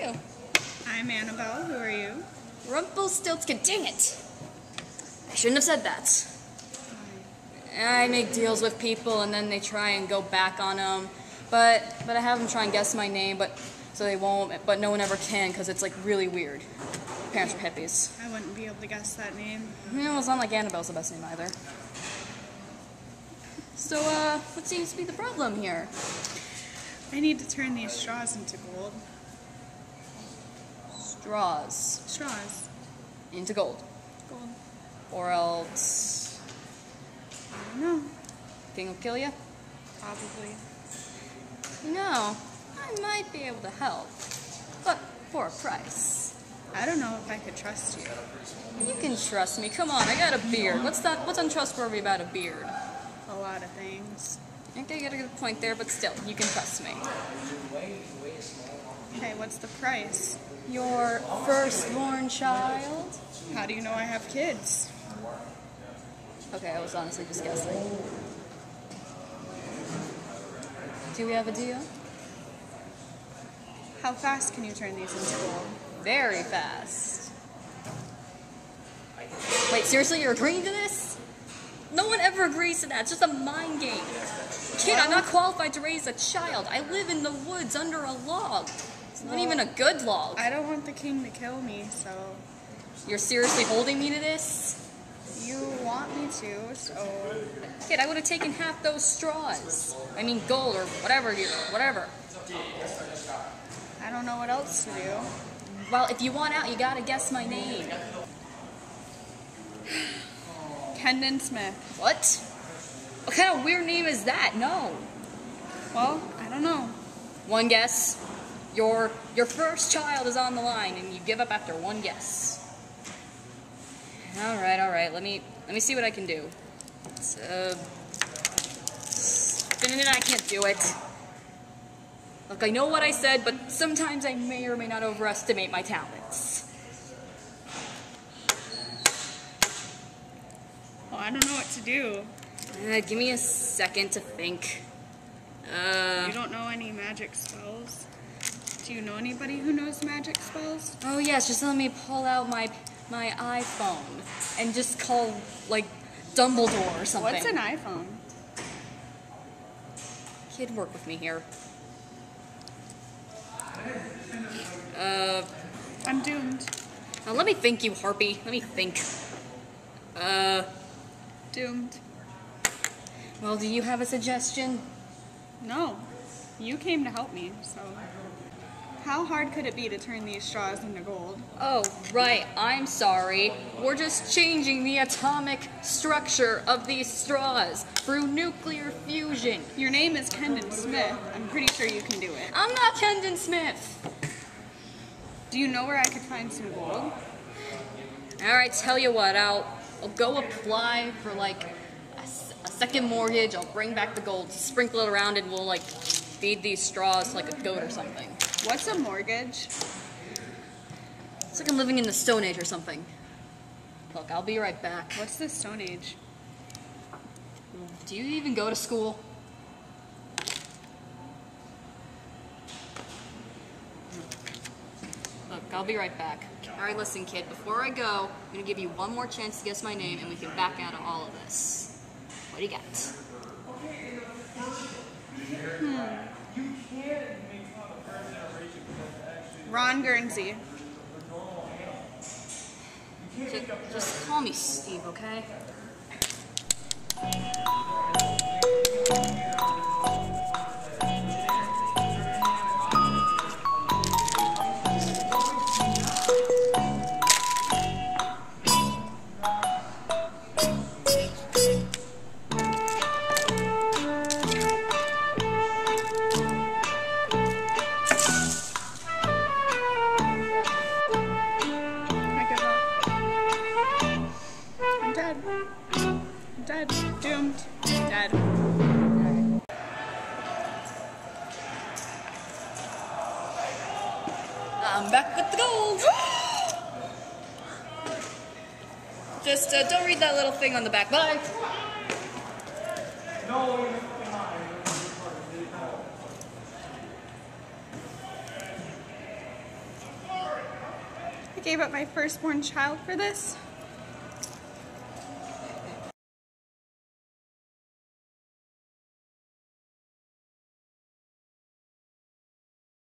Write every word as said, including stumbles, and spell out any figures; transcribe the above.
you? I'm Annabelle. Who are you? Rumpelstiltskin. Dang it! I shouldn't have said that. I make deals with people and then they try and go back on them. But but I have them try and guess my name, but so they won't. But no one ever can because it's like really weird. Parents are hippies. I wouldn't be able to guess that name. You know, it's not like Annabelle's the best name either. So, uh, what seems to be the problem here? I need to turn these straws into gold. Straws Straws. into gold. Gold. Or else I don't know. thing will kill you? Probably. You know, I might be able to help. But for a price. I don't know if I could trust you. You can trust me. Come on, I got a beard. What's that? What's untrustworthy about a beard? A lot of things. Okay, you got a good point there, but still, you can trust me. Okay, what's the price? Your firstborn child? How do you know I have kids? Okay, I was honestly just guessing. Do we have a deal? How fast can you turn these into gold? Very fast. Wait, seriously, you're agreeing to this? No one ever agrees to that. It's just a mind game. Kid, I'm not qualified to raise a child. I live in the woods under a log. It's not even a good log. I don't want the king to kill me, so... You're seriously holding me to this? You want me to, so... Kid, I would have taken half those straws. I mean gold or whatever, you whatever. I don't know what else to do. Well, if you want out, you gotta guess my name. Kendon Smith. What? What kind of weird name is that? No. Well, I don't know. One guess. Your your first child is on the line, and you give up after one guess. All right, all right. Let me let me see what I can do. So, spinning it, I can't do it. Look, I know what I said, but sometimes I may or may not overestimate my talents. Well, I don't know what to do. Uh, give me a second to think. Uh, You don't know any magic spells? Do you know anybody who knows magic spells? oh yes, just let me pull out my my iPhone and just call like Dumbledore or something. What's an iPhone? Kid, work with me here. Uh, I'm doomed. now let me think, you harpy. Let me think. Uh, Doomed. well, do you have a suggestion? No. You came to help me, so... How hard could it be to turn these straws into gold? Oh, right. I'm sorry. We're just changing the atomic structure of these straws through nuclear fusion. Your name is Kendon Smith. I'm pretty sure you can do it. I'm not Kendon Smith. Do you know where I could find some gold? All right, tell you what. I'll I'll go apply for like a, s- a second mortgage. I'll bring back the gold, sprinkle it around, and we'll like feed these straws like a goat or something. What's a mortgage? It's like I'm living in the Stone Age or something. Look, I'll be right back. What's the Stone Age? Do you even go to school? Look, I'll be right back. Alright, listen, kid. Before I go, I'm gonna give you one more chance to guess my name, and we can back out of all of this. What do you got? Hmm. Ron Guernsey. Just, just call me Steve, okay? I give up. I'm dead. I'm dead. Doomed. Dead. I'm back with the gold! Just uh, don't read that little thing on the back. Bye! gave up my firstborn child for this?